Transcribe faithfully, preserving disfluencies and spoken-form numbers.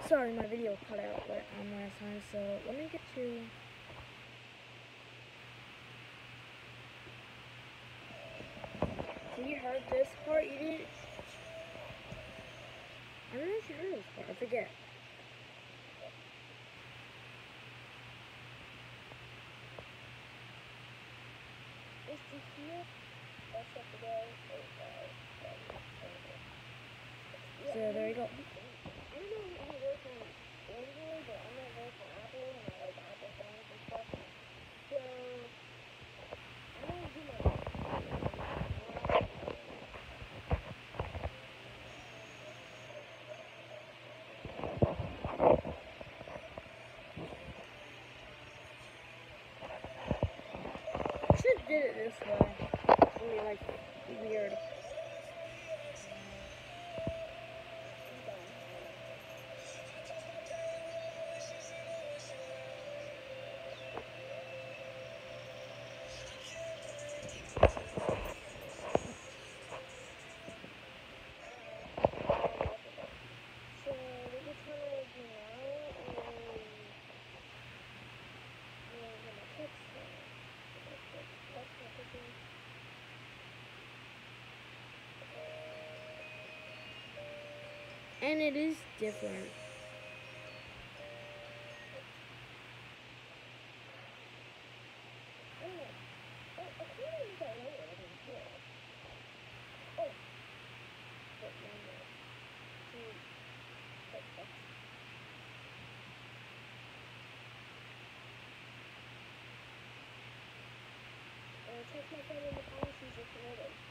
Sorry, my video cut out um, last time, so let me get to... So you heard this part? You didn't... I don't know if you heard this part. I forget. Is this here? That's up the way. So there you go. I don't know how to work on Android, but I'm not very on Apple, and I like Apple phones and stuff. So, I'm going to do my best. I should have did it this way. It's really, like, weird. And it is different. Take my phone in the policies if you